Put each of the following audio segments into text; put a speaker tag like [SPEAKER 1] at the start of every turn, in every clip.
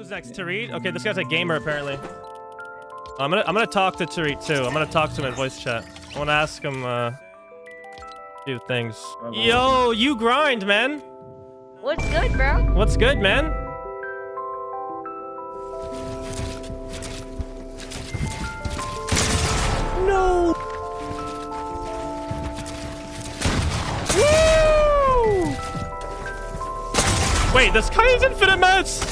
[SPEAKER 1] Who's next? Tariq? Okay, this guy's a gamer apparently. I'm gonna talk to Tariq too. I'm gonna talk to him in voice chat. I wanna ask him a few things. Yo, you grind, man.
[SPEAKER 2] What's good, bro?
[SPEAKER 1] What's good, man? No. Woo! Wait, this guy is infinite meds.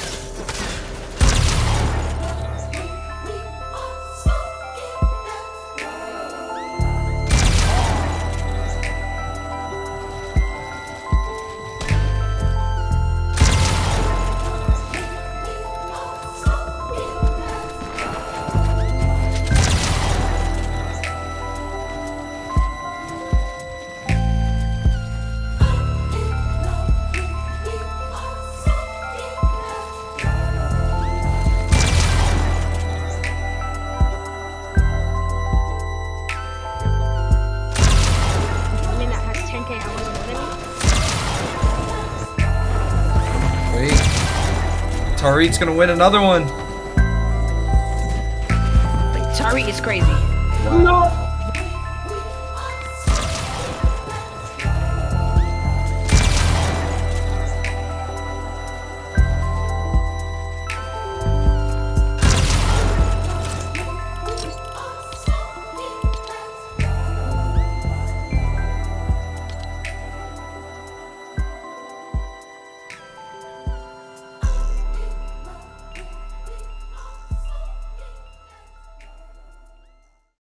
[SPEAKER 3] Tariq's gonna win another one.
[SPEAKER 2] Tariq is crazy.
[SPEAKER 3] Wow.
[SPEAKER 4] No.